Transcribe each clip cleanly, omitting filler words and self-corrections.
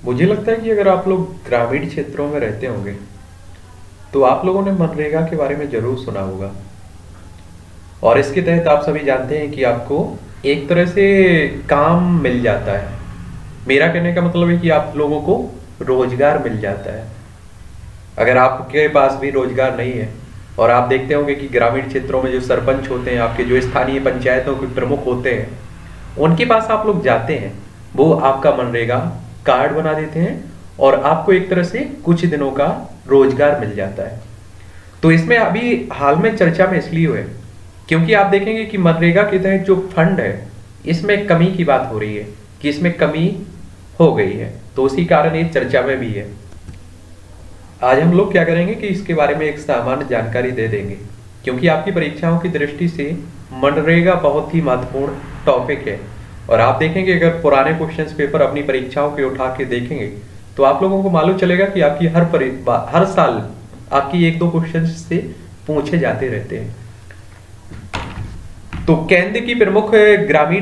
मुझे लगता है कि अगर आप लोग ग्रामीण क्षेत्रों में रहते होंगे तो आप लोगों ने मनरेगा के बारे में जरूर सुना होगा। और इसके तहत आप सभी जानते हैं कि आपको एक तरह से काम मिल जाता है। मेरा कहने का मतलब है कि आप लोगों को रोजगार मिल जाता है। अगर आपके पास भी रोजगार नहीं है और आप देखते होंगे कि ग्रामीण क्षेत्रों में जो सरपंच होते हैं, आपके जो स्थानीय पंचायतों के प्रमुख होते हैं, उनके पास आप लोग जाते हैं, वो आपका मनरेगा कार्ड बना देते हैं और आपको एक तरह से कुछ दिनों का रोजगार मिल जाता है। तो इसमें अभी हाल में चर्चा में इसलिए हुए क्योंकि आप देखेंगे कि मनरेगा के तहत जो फंड है इसमें कमी की बात हो रही है कि इसमें कमी हो गई है, तो उसी कारण ये चर्चा में भी है। आज हम लोग क्या करेंगे कि इसके बारे में एक सामान्य जानकारी दे देंगे, क्योंकि आपकी परीक्षाओं की दृष्टि से मनरेगा बहुत ही महत्वपूर्ण टॉपिक है। और आप देखेंगे अगर पुराने क्वेश्चंस पेपर अपनी परीक्षाओं के उठा के देखेंगे तो आप लोगों को मालूम चलेगा कि आपकी हर साल आपकी एक दो क्वेश्चन से पूछे जाते रहते हैं। तो केंद्र की प्रमुख ग्रामीण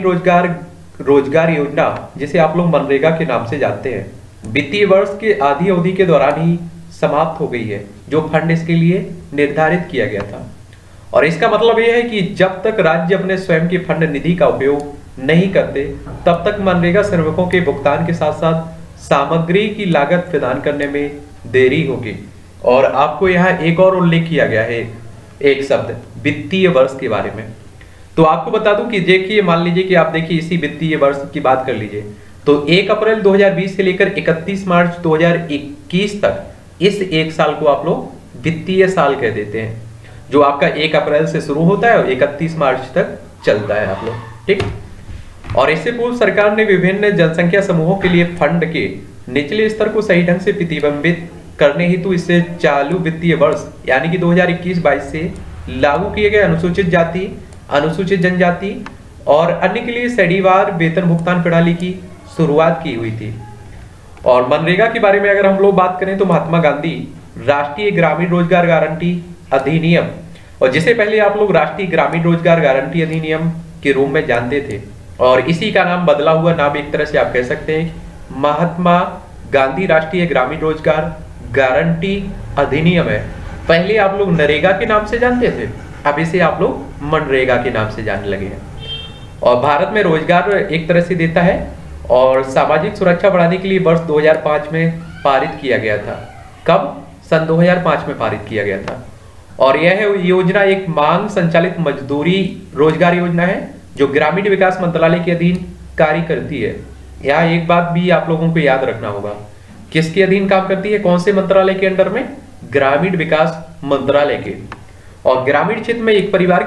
रोजगार योजना, जिसे आप लोग मनरेगा के नाम से जानते हैं, वित्तीय वर्ष के आधी अवधि के दौरान ही समाप्त हो गई है, जो फंड इसके लिए निर्धारित किया गया था। और इसका मतलब यह है कि जब तक राज्य अपने स्वयं के फंड निधि का उपयोग नहीं करते तब तक मनरेगा श्रमिकों के भुगतान के साथ साथ सामग्री की लागत प्रदान करने में देरी होगी। और आपको यहाँ एक और उल्लेख किया गया है, एक शब्द वित्तीय वर्ष के बारे में। तो आपको बता दूं कि देखिए, मान लीजिए कि आप देखिए इसी वित्तीय वर्ष की बात कर लीजिए, तो 1 अप्रैल 2020 से लेकर 31 मार्च 2021 तक इस एक साल को आप लोग वित्तीय साल कह देते हैं, जो आपका 1 अप्रैल से शुरू होता है और 31 मार्च तक चलता है आप लोग, ठीक। और इससे पूर्व सरकार ने विभिन्न जनसंख्या समूहों के लिए फंड के निचले स्तर को सही ढंग से प्रतिबिंबित करने हेतु इससे चालू वित्तीय वर्ष यानी कि 2021-22 से लागू किए गए अनुसूचित जाति, अनुसूचित जनजाति और अन्य के लिए श्रेणीवार वेतन भुगतान प्रणाली की शुरुआत की हुई थी। और मनरेगा के बारे में अगर हम लोग बात करें तो महात्मा गांधी राष्ट्रीय ग्रामीण रोजगार गारंटी अधिनियम, और जिसे पहले आप लोग राष्ट्रीय ग्रामीण रोजगार गारंटी अधिनियम के रूप में जानते थे, और इसी का नाम बदला हुआ नाम एक तरह से आप कह सकते हैं महात्मा गांधी राष्ट्रीय ग्रामीण रोजगार गारंटी अधिनियम है। पहले आप लोग नरेगा के नाम से जानते थे, अब इसे आप लोग मनरेगा के नाम से जानने लगे हैं। और भारत में रोजगार एक तरह से देता है और सामाजिक सुरक्षा बढ़ाने के लिए वर्ष 2005 में पारित किया गया था। कब? सन 2005 में पारित किया गया था। और यह योजना एक मांग संचालित मजदूरी रोजगार योजना है जो ग्रामीण विकास मंत्रालय के अधीन कार्य करती है। यहाँ एक बात भी आप लोगों को याद रखना होगा, किसके अधीन काम करती है, कौन से मंत्रालय के अंडर में? ग्रामीण विकास मंत्रालय के। और ग्रामीण क्षेत्र में एक परिवार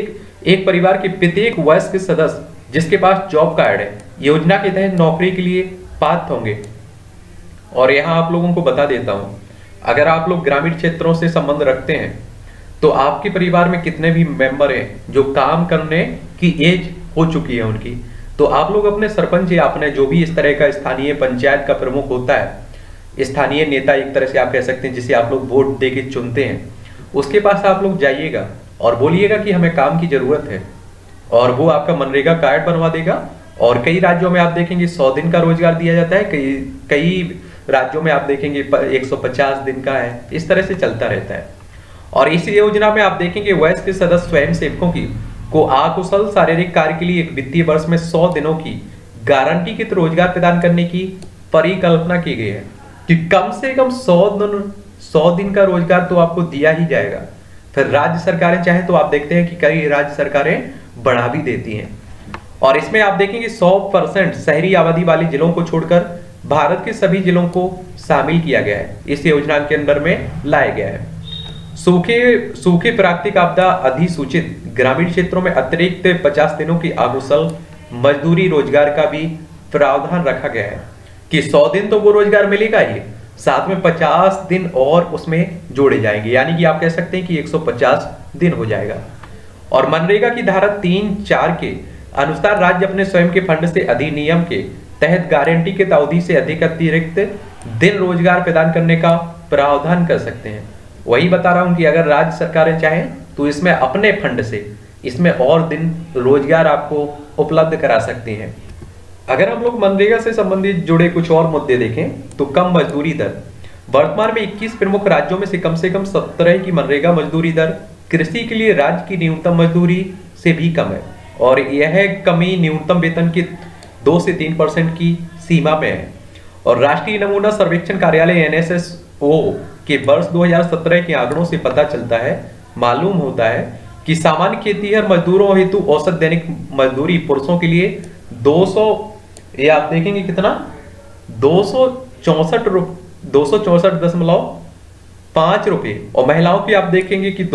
के प्रत्येक वयस्क सदस्य जिसके पास जॉब कार्ड है योजना के तहत नौकरी के लिए पात्र होंगे। और यहाँ आप लोगों को बता देता हूं, अगर आप लोग ग्रामीण क्षेत्रों से संबंध रखते हैं तो आपके परिवार में कितने भी मेंबर हैं जो काम करने की एज हो चुकी है उनकी, तो आप लोग अपने सरपंच या अपने जो भी इस तरह का स्थानीय पंचायत का प्रमुख होता है, स्थानीय नेता एक तरह से आप कह सकते हैं, जिसे आप लोग वोट दे के चुनते हैं, उसके पास आप लोग जाइएगा और बोलिएगा कि हमें काम की जरूरत है, और वो आपका मनरेगा कार्ड बनवा देगा। और कई राज्यों में आप देखेंगे 100 दिन का रोजगार दिया जाता है, कई राज्यों में आप देखेंगे 150 दिन का है, इस तरह से चलता रहता है। और इस योजना में आप देखेंगे वयस्क सदस्य स्वयं सेवकों को अकुशल शारीरिक कार्य के लिए एक वित्तीय वर्ष में 100 दिनों की गारंटीकृत रोजगार प्रदान करने की परिकल्पना की गई है कि कम से कम 100 दिन का रोजगार तो आपको दिया ही जाएगा। फिर राज्य सरकारें चाहे तो आप देखते हैं कि कई राज्य सरकारें बढ़ा भी देती हैं। और इसमें आप देखेंगे 100% शहरी आबादी वाले जिलों को छोड़कर भारत के सभी जिलों को शामिल किया गया है, इस योजना के अंदर में लाया गया है। सूखे प्राकृतिक आपदा अधिसूचित ग्रामीण क्षेत्रों में अतिरिक्त 50 दिनों की अकुशल मजदूरी रोजगार का भी प्रावधान रखा गया है कि 100 दिन तो वो रोजगार मिलेगा ही, साथ में 50 दिन और उसमें जोड़े जाएंगे, यानी कि आप कह सकते हैं कि 150 दिन हो जाएगा। और मनरेगा की धारा 3-4 के अनुसार राज्य अपने स्वयं के फंड से अधिनियम के तहत गारंटी की अवधि से अधिक अतिरिक्त दिन रोजगार प्रदान करने का प्रावधान कर सकते हैं। वही बता रहा हूं कि अगर राज्य सरकारें चाहें तो इसमें अपने फंड से इसमें और दिन रोजगार आपको उपलब्ध करा सकती हैं। अगर हम लोग मनरेगा से संबंधित जुड़े कुछ और मुद्दे देखें तो कम मजदूरी दर। वर्तमान में 21 प्रमुख राज्यों में से कम 17 की मनरेगा मजदूरी दर कृषि के लिए राज्य की न्यूनतम मजदूरी से भी कम है, और यह कमी न्यूनतम वेतन की 2 से 3% की सीमा में है। और राष्ट्रीय नमूना सर्वेक्षण कार्यालय NSSO के वर्ष 2017 के आंकड़ों से पता चलता है, मालूम होता है कि सामान्य खेतीहर मजदूरों हेतु औसत दैनिक मजदूरी पुरुषों के लिए 200, ये आप देखेंगे कितना, 264.5 रुपए, और महिलाओं की आप देखेंगे कि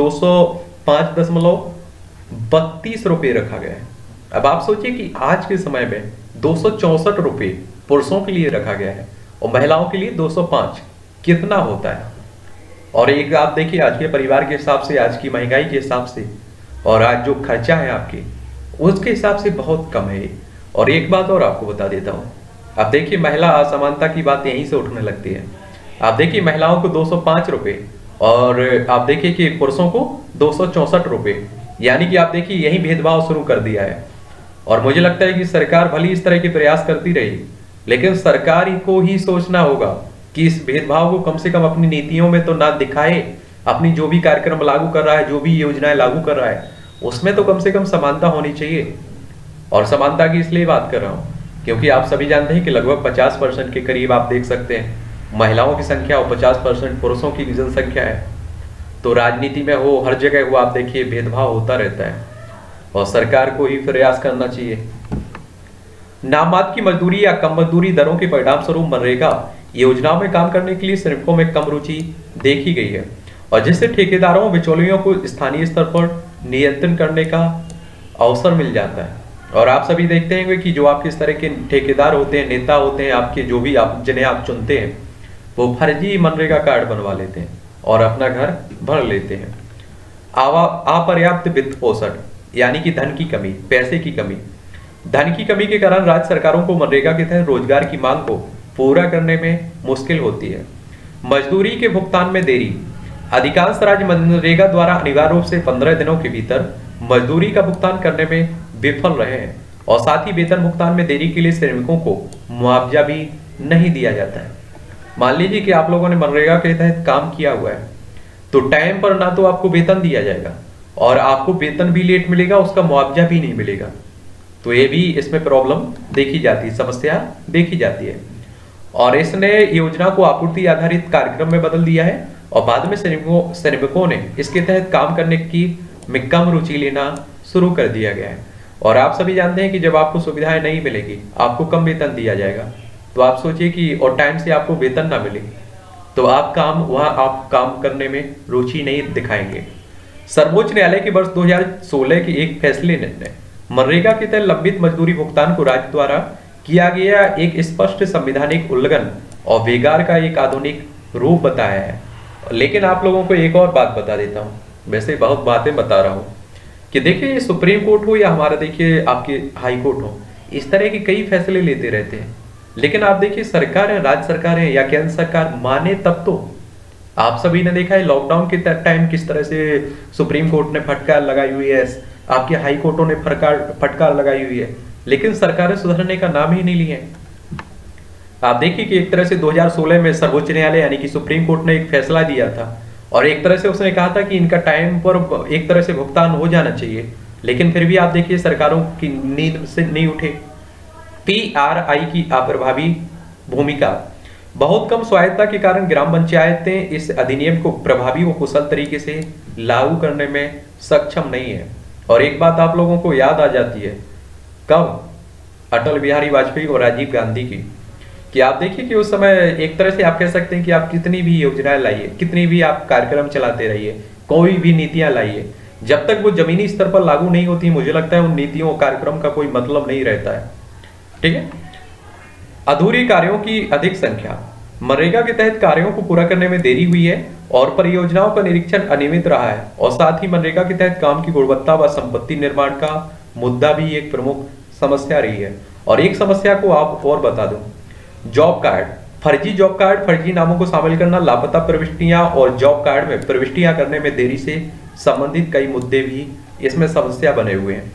205.32 रुपए रखा गया है। अब आप सोचिए कि आज के समय में 264 रुपए पुरुषों के लिए रखा गया है और महिलाओं के लिए 205, कितना होता है। और एक आप देखिए आज के परिवार के हिसाब से, आज की महंगाई के हिसाब से, और आज जो खर्चा है आपके, उसके हिसाब से बहुत कम है। और एक बात और आपको बता देता हूँ, आप देखिए महिला असमानता की बात यहीं से उठने लगती है। आप देखिए महिलाओं को 205 रुपए और आप देखिए कि पुरुषों को 264 रुपए, यानी कि आप देखिए यही भेदभाव शुरू कर दिया है। और मुझे लगता है कि सरकार भली इस तरह के प्रयास करती रही, लेकिन सरकार को ही सोचना होगा कि इस भेदभाव को कम से कम अपनी नीतियों में तो ना दिखाए। अपनी जो भी कार्यक्रम लागू कर रहा है, जो भी योजनाएं लागू कर रहा है, उसमें तो कम से कम समानता होनी चाहिए। और समानता की इसलिए बात कर रहा हूँ क्योंकि आप सभी जानते हैं कि लगभग 50% के करीब आप देख सकते हैं महिलाओं की संख्या और 50% पुरुषों की जनसंख्या है। तो राजनीति में हो, हर जगह हो, आप देखिए भेदभाव होता रहता है और सरकार को ही प्रयास करना चाहिए। नामात्र की मजदूरी या कम मजदूरी दरों के परिणाम स्वरूप मनरेगा योजनाओं में काम करने के लिए श्रमिकों में कम रुचि देखी गई है, और जिससे ठेकेदारों बिचौलियों को स्थानीय स्तर पर नियंत्रण करने का अवसर मिल जाता है। और आप सभी देखते हैं कि जो आपके इस तरह के ठेकेदार होते हैं, नेता होते हैं आपके, जो भी आप जिन्हें आप चुनते हैं, वो फर्जी मनरेगा कार्ड बनवा लेते हैं और अपना घर भर लेते हैं। अपर्याप्त वित्त पोषण, यानी कि धन की कमी, पैसे की कमी। धन की कमी के कारण राज्य सरकारों को मनरेगा के तहत रोजगार की मांग को पूरा करने में मुश्किल होती है। मजदूरी के भुगतान में देरी। अधिकांश राज्य मनरेगा द्वारा अनिवार्य रूप से 15 दिनों के भीतर मजदूरी का भुगतान करने में विफल रहे हैं, और साथ ही वेतन भुगतान में देरी के लिए श्रमिकों को मुआवजा भी नहीं दिया जाता है। मान लीजिए कि आप लोगों ने मनरेगा के तहत काम किया हुआ है, तो टाइम पर ना तो आपको वेतन दिया जाएगा और आपको वेतन भी लेट मिलेगा, उसका मुआवजा भी नहीं मिलेगा। तो ये भी इसमें प्रॉब्लम देखी जाती है, समस्या देखी जाती है। और इसने योजना को आपूर्ति आधारित कार्यक्रम में बदल दिया है और बाद में श्रमिकों ने इसके तहत काम करने की में कम रुचि लेना शुरू कर दिया गया है। और आप सभी जानते हैं कि जब आपको सुविधाएं नहीं मिलेगी, आपको कम वेतन दिया जाएगा, तो आप सोचिए कि और टाइम से आपको वेतन ना मिले तो आप काम करने में रुचि नहीं दिखाएंगे। सर्वोच्च न्यायालय के वर्ष 2016 के एक फैसले ने मनरेगा के तहत लंबित मजदूरी भुगतान को राज्य द्वारा किया गया एक स्पष्ट संवैधानिक उल्लंघन और बेगार का एक आधुनिक रूप बताया है। लेकिन आप लोगों को एक और बात बता देता हूँ, वैसे बहुत बातें बता रहा हूँ कि देखिए सुप्रीम कोर्ट हो या हमारा देखिए आपके हाई कोर्ट हो, इस तरह के कई फैसले लेते रहते हैं, लेकिन आप देखिए सरकार है, राज्य सरकार है या केंद्र सरकार माने तब तो। आप सभी ने देखा है लॉकडाउन के टाइम किस तरह से सुप्रीम कोर्ट ने फटकार लगाई हुई है, आपके हाई कोर्टों ने फटकार लगाई हुई है, लेकिन सरकारें सुधरने का नाम ही नहीं लिए। आप देखिए कि एक तरह से 2016 में सर्वोच्च न्यायालय यानी कि सुप्रीम कोर्ट ने एक फैसला दिया था और एक तरह से उसने कहा था कि इनका टाइम पर एक तरह से भुगतान हो जाना चाहिए, लेकिन फिर भी आप देखिए सरकारों की नींद से नहीं उठे। PRI की अप्रभावी भूमिका। बहुत कम स्वायत्तता के कारण ग्राम पंचायतें इस अधिनियम को प्रभावी व कुशल तरीके से लागू करने में सक्षम नहीं है। और एक बात आप लोगों को याद आ जाती है, कब? अटल बिहारी वाजपेयी और राजीव गांधी की, कि आप देखिए कि उस समय एक तरह से आप कह सकते हैं कि आप कितनी भी योजनाएं लाइए, कितनी भी आप कार्यक्रम चलाते रहिए, कोई भी नीतियां लाइए, जब तक वो जमीनी स्तर पर लागू नहीं होती, मुझे लगता है उन नीतियों और कार्यक्रम का कोई मतलब नहीं रहता है। ठीक है। अधूरे कार्यों की अधिक संख्या। मनरेगा के तहत कार्यों को पूरा करने में देरी हुई है और परियोजनाओं का निरीक्षण अनियमित रहा है, और साथ ही मनरेगा के तहत काम की गुणवत्ता व संपत्ति निर्माण का मुद्दा भी एक प्रमुख समस्या रही है। और एक समस्या को आप और बता दूं, जॉब कार्ड, फर्जी जॉब कार्ड, फर्जी नामों को शामिल करना, लापता प्रविष्टियां और जॉब कार्ड में प्रविष्टियां करने में देरी से संबंधित कई मुद्दे भी इसमें समस्या बने हुए हैं।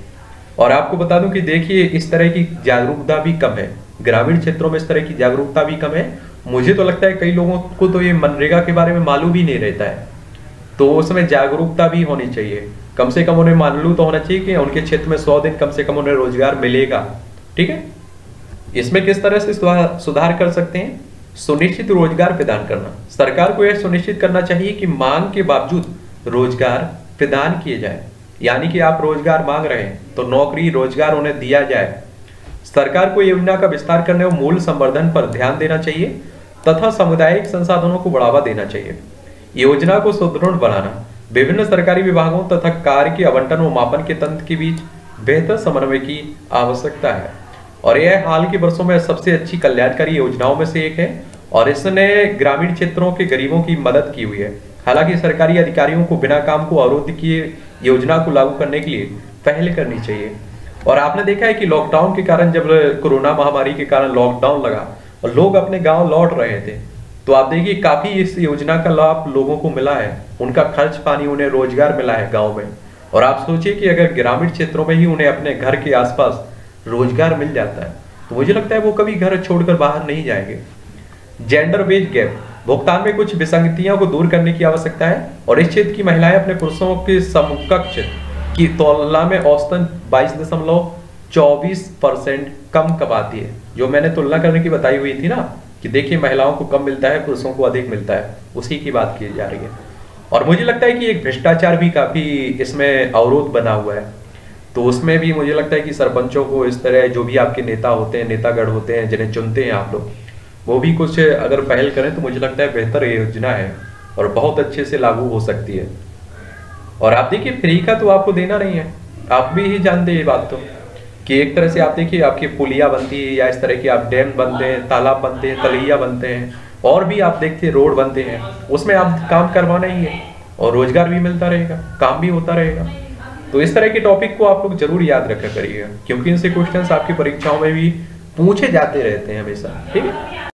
और आपको बता दूं कि देखिए इस तरह की जागरूकता भी कम है, ग्रामीण क्षेत्रों में इस तरह की जागरूकता भी कम है। मुझे तो लगता है कई लोगों को तो ये मनरेगा के बारे में मालूम ही नहीं रहता है, तो उसमें जागरूकता भी होनी चाहिए। कम से कम उन्हें मालूम तो होना चाहिए कि उनके क्षेत्र में 100 दिन कम से कम उन्हें रोजगार मिलेगा। ठीक है, इसमें किस तरह से सुधार कर सकते हैं? सुनिश्चित रोजगार प्रदान करना। सरकार को यह सुनिश्चित करना चाहिए कि मांग के बावजूद रोजगार प्रदान किए जाए, यानी कि आप रोजगार मांग रहे हैं तो नौकरी रोजगार उन्हें दिया जाए। सरकार को योजना का विस्तार करने और मूल्य संवर्धन पर ध्यान देना चाहिए तथा सामुदायिक संसाधनों को बढ़ावा देना चाहिए। योजना को सुदृढ़ बनाना, विभिन्न सरकारी विभागों तथा कार्य के आवंटन और मापन के तंत्र के बीच बेहतर समन्वय की आवश्यकता है। और यह हाल के वर्षों में सबसे अच्छी कल्याणकारी योजनाओं में से एक है और इसने ग्रामीण क्षेत्रों के गरीबों की मदद की हुई है। हालांकि सरकारी अधिकारियों को बिना काम को अवरुद्ध किए योजना को लागू करने के लिए पहल करनी चाहिए। और आपने देखा है कि लॉकडाउन के कारण, जब कोरोना महामारी के कारण लॉकडाउन लगा और लोग अपने गांव लौट रहे थे, तो आप देखिए काफी इस योजना का लाभ लोगों को मिला है, उनका खर्च पानी, उन्हें रोजगार मिला है गाँव में। और आप सोचिए कि अगर ग्रामीण क्षेत्रों में ही उन्हें अपने घर के आसपास रोजगार मिल जाता है तो मुझे लगता है वो कभी घर छोड़कर बाहर नहीं जाएंगे। जेंडर वेज गैप, भुगतान में कुछ विसंगतियों को दूर करने की आवश्यकता है और इस क्षेत्र की महिलाएं अपने पुरुषों के समकक्ष की तुलना में औसतन 22.24% कम कमाती है। जो मैंने तुलना करने की बताई हुई थी ना कि देखिए महिलाओं को कम मिलता है, पुरुषों को अधिक मिलता है, उसी की बात की जा रही है। और मुझे लगता है कि एक भ्रष्टाचार भी काफी इसमें अवरोध बना हुआ है, तो उसमें भी मुझे लगता है कि सरपंचों को इस तरह, जो भी आपके नेता होते हैं, नेतागढ़ होते हैं जिन्हें चुनते हैं आप लोग, वो भी कुछ अगर पहल करें तो मुझे लगता है बेहतर योजना है और बहुत अच्छे से लागू हो सकती है। और आप देखिए फ्री का तो आपको देना नहीं है, आप भी ही जानते ये बात तो, कि एक तरह से आप देखिए आपकी पुलिया बनती है या इस तरह की आप डैम बनते हैं, तालाब बनते हैं, तलैया बनते हैं, और भी आप देखते हैं रोड बनते हैं, उसमें आप काम करवाना ही है और रोजगार भी मिलता रहेगा, काम भी होता रहेगा। तो इस तरह के टॉपिक को आप लोग जरूर याद रखा करिएगा, क्योंकि इनसे क्वेश्चंस आपकी परीक्षाओं में भी पूछे जाते रहते हैं हमेशा। ठीक है।